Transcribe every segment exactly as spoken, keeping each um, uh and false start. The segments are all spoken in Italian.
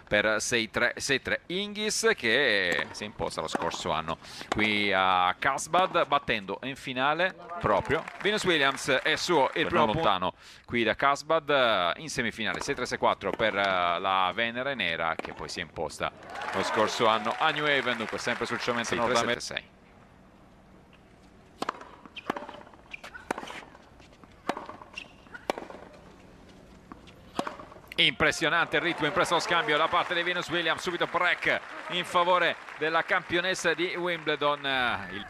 per sei tre. Hingis che si è imposta lo scorso anno qui a Carlsbad, battendo in finale proprio Venus Williams. È suo il primo lontano qui da Carlsbad in semifinale. sei tre sei quattro per la Venere Nera, che poi si è imposta lo scorso anno a New Haven, dunque sempre sul cemento nordamericano. Impressionante il ritmo, impresso lo scambio da parte di Venus Williams, subito break in favore della campionessa di Wimbledon. Il...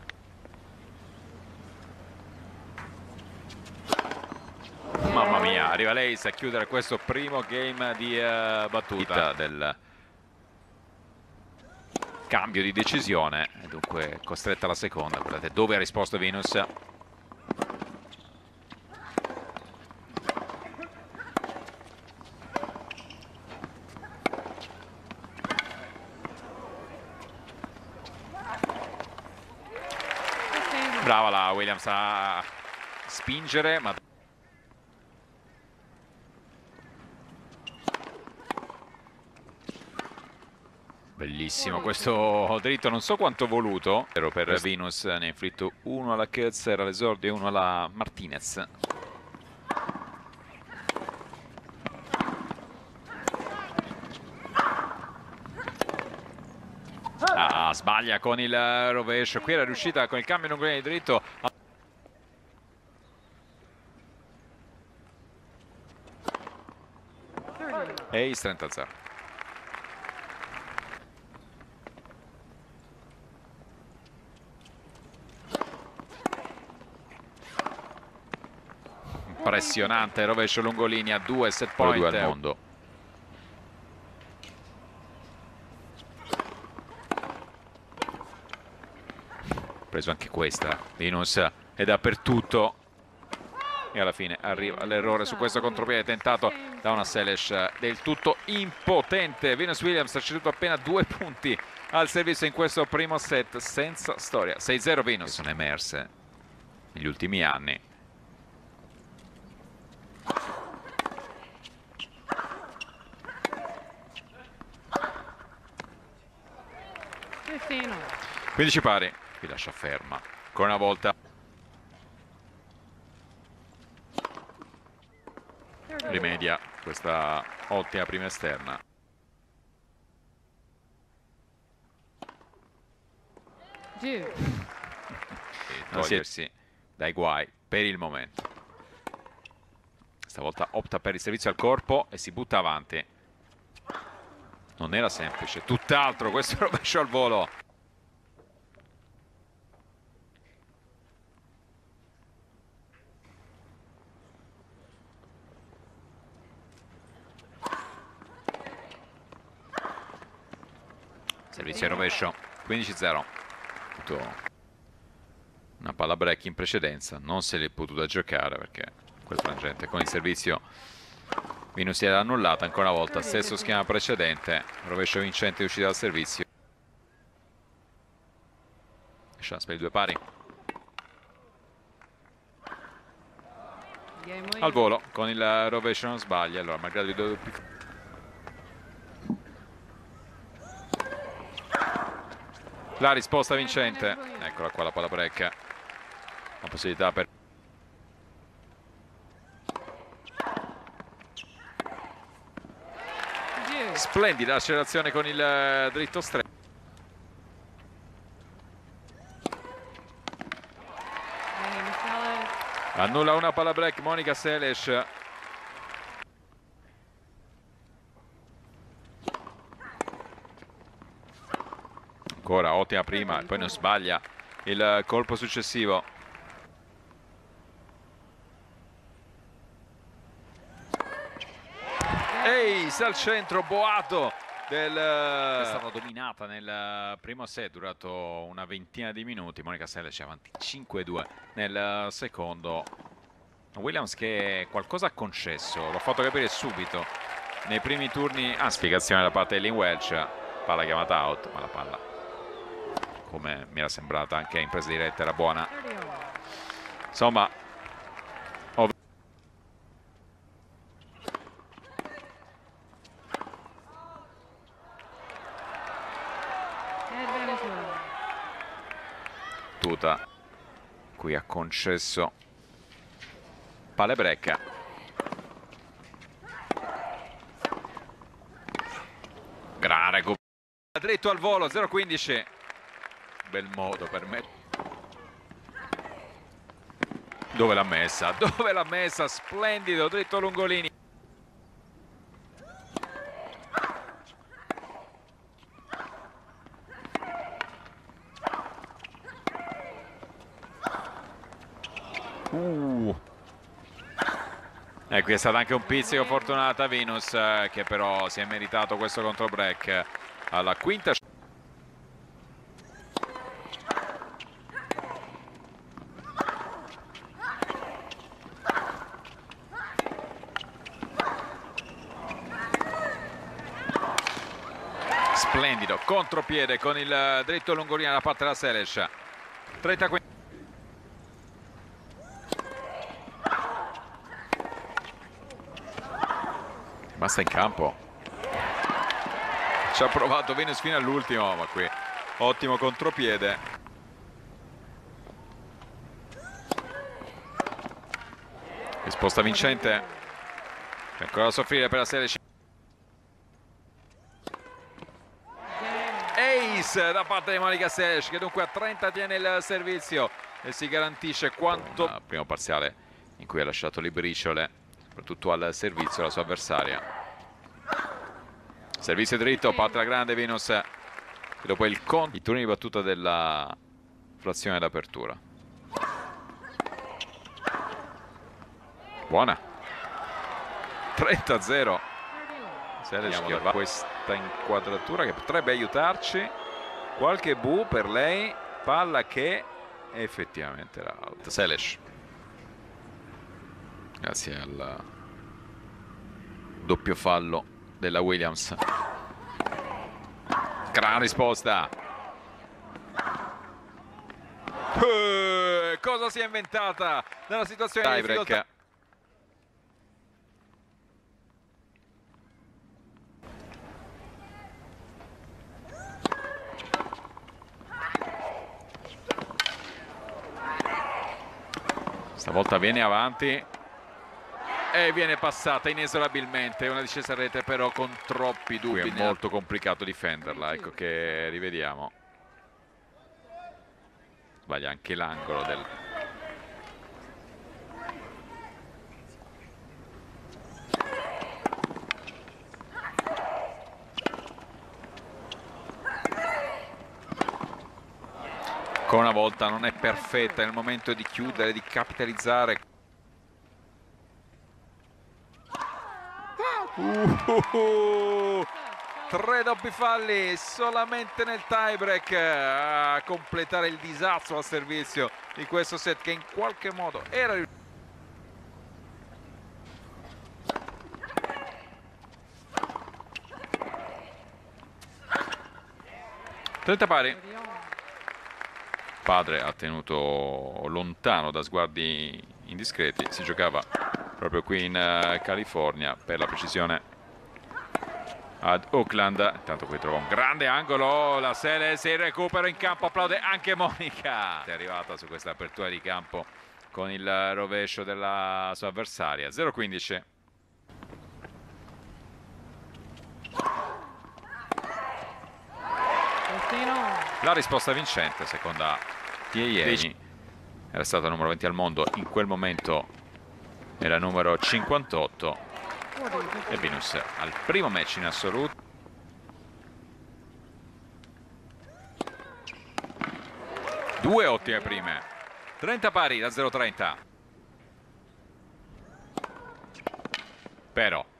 Mamma mia, arriva lei a chiudere questo primo game di uh, battuta del cambio di decisione, e dunque costretta alla seconda. Guardate dove ha risposto Venus. Brava la Williams a spingere, ma bellissimo questo dritto, non so quanto voluto per Venus, ne ha inflitto uno alla Ketzer all'esordio e uno alla Martinez. Ah, sbaglia con il rovescio, qui era riuscita con il cambio lungolino di dritto a... Ace trenta a zero. Impressionante rovescio lungolinea, due set point al mondo. Preso anche questa, Venus è dappertutto e alla fine arriva l'errore su questo contropiede tentato da una Salish del tutto impotente. Venus Williams ha ceduto appena due punti al servizio in questo primo set, senza storia. sei zero Venus, sono emerse negli ultimi anni. quindici pari. Qui lascia ferma ancora una volta. Rimedia questa ottima prima esterna. E togliersi dai guai per il momento. Stavolta opta per il servizio al corpo e si butta avanti. Non era semplice, tutt'altro questo rovescio al volo. Servizio al rovescio, quindici zero. Una palla break in precedenza, non se l'è potuta giocare perché quel frangente con il servizio Venus si era annullata ancora una volta. Stesso schema precedente, rovescio vincente di uscita dal servizio. Chance per i due pari. Al volo con il rovescio non sbaglia, allora malgrado i due doppi. La risposta vincente, eccola qua la palla break, la possibilità per... Splendida accelerazione con il dritto stretto. Annulla una palla break Monica Seles. Ancora ottima prima e poi non sbaglia il colpo successivo. Ace al centro, boato del... è stata dominata nel primo set, durato una ventina di minuti. Monica Seles è avanti cinque a due nel secondo. Williams che qualcosa ha concesso, l'ho fatto capire subito nei primi turni. Ah, spiegazione da parte di Lynn Welch, palla chiamata out, ma la palla, come mi era sembrata anche in presa diretta, era buona. Insomma, battuta qui ha concesso palla break. Gran recupero dritto al volo, zero quindici. Bel modo per me. Dove l'ha messa? Dove l'ha messa? Splendido, dritto Lungolini. Uh. E qui è stato anche un pizzico fortunata Venus, eh, che però si è meritato questo contro break alla quinta. Splendido contropiede con il dritto Lungolini da parte della Seles. trentaquattro. Basta in campo. Ci ha provato Venus fino all'ultimo, ma qui ottimo contropiede. Risposta vincente. C'è ancora da soffrire per la Seles. Ace da parte di Monica Seles, che dunque a trenta tiene il servizio e si garantisce quanto. Il primo parziale in cui ha lasciato le briciole, soprattutto al servizio della sua avversaria. Servizio dritto, parte la grande Venus, e dopo il conto, i turni di battuta della frazione d'apertura. Buona. trenta a zero. Seles che va questa inquadratura che potrebbe aiutarci. Qualche bu per lei, palla che effettivamente era alta. Seles, grazie al doppio fallo della Williams. Gran risposta. Uh, cosa si è inventata nella situazione di difficoltà? Stavolta viene avanti e viene passata inesorabilmente. Una discesa a rete però con troppi dubbi. Qui è molto complicato difenderla. Ecco che rivediamo. Sbaglia anche l'angolo del... Ancora una volta non è perfetta nel momento di chiudere, di capitalizzare. Uh, tre doppi falli solamente nel tiebreak a completare il disastro al servizio di questo set, che in qualche modo era riuscito. trenta pari. Padre ha tenuto lontano da sguardi indiscreti. Si giocava proprio qui in uh, California, per la precisione ad Oakland. Intanto qui trova un grande angolo la Seles, il recupero in campo, applaude anche Monica. È arrivata su questa apertura di campo con il rovescio della sua avversaria. zero quindici. La risposta vincente, seconda Tieieni, era stata numero venti al mondo, in quel momento era numero cinquantotto, e Venus al primo match in assoluto. Due ottime prime, trenta pari da zero trenta. Però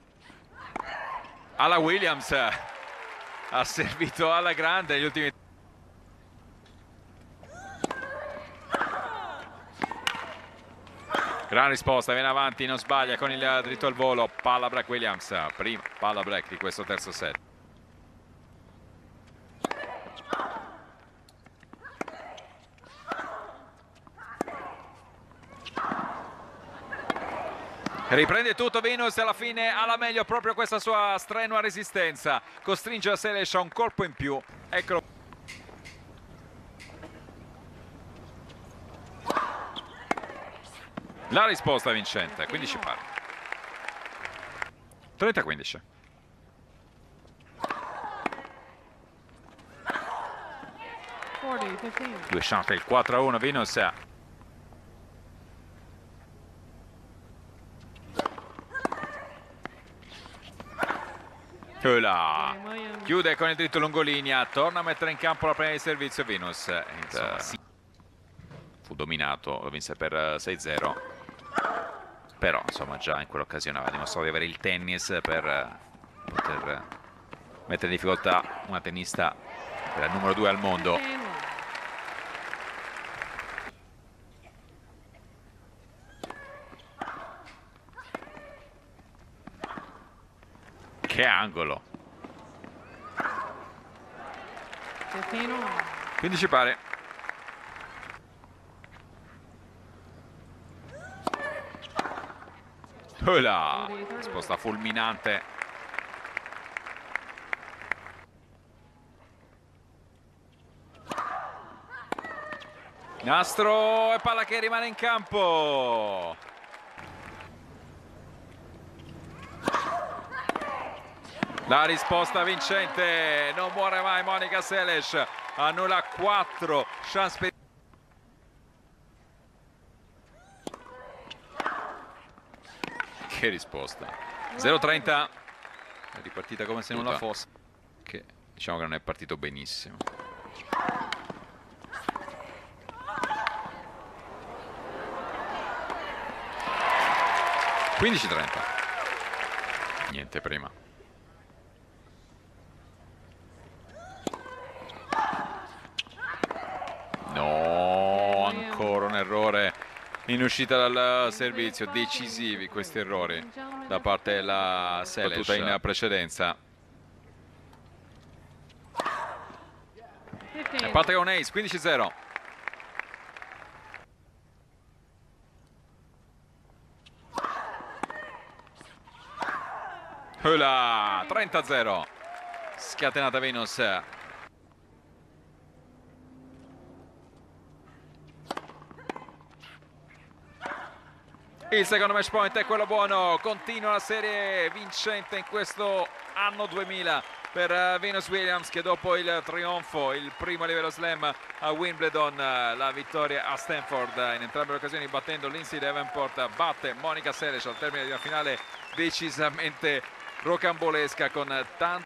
alla Williams ha servito alla grande negli ultimi. Gran risposta, viene avanti, non sbaglia con il dritto al volo. Palla break Williams, prima palla break di questo terzo set. Riprende tutto Venus e alla fine ha la meglio proprio questa sua strenua resistenza. Costringe la Seles a un colpo in più. Eccolo. La risposta vincente, quindici pari. trenta a quindici. Due shot, il quattro a uno, Venus. Là. Chiude con il dritto lungolinea, torna a mettere in campo la prima di servizio Venus. Insomma, sì. Fu dominato, lo vinse per sei zero, però insomma già in quell'occasione aveva dimostrato di avere il tennis per poter mettere in difficoltà una tennista che era il numero due al mondo. Che angolo! quindici pari. Là. Risposta fulminante. Nastro e palla che rimane in campo. La risposta vincente, non muore mai Monica Seles, annulla quattro chance per... Che risposta. zero trenta, è ripartita come se nulla fosse, che diciamo che non è partito benissimo. quindici trenta, niente prima. No, ancora un errore in uscita dal servizio, decisivi questi errori da parte della Seles, battuta in precedenza. E parte con ace, quindici zero. Là, trenta zero. Scatenata Venus. Il secondo match point è quello buono, continua la serie vincente in questo anno duemila per Venus Williams, che dopo il trionfo, il primo a livello slam a Wimbledon, la vittoria a Stanford, in entrambe le occasioni battendo Lindsay Davenport, batte Monica Seles al termine di una finale decisamente rocambolesca con tanti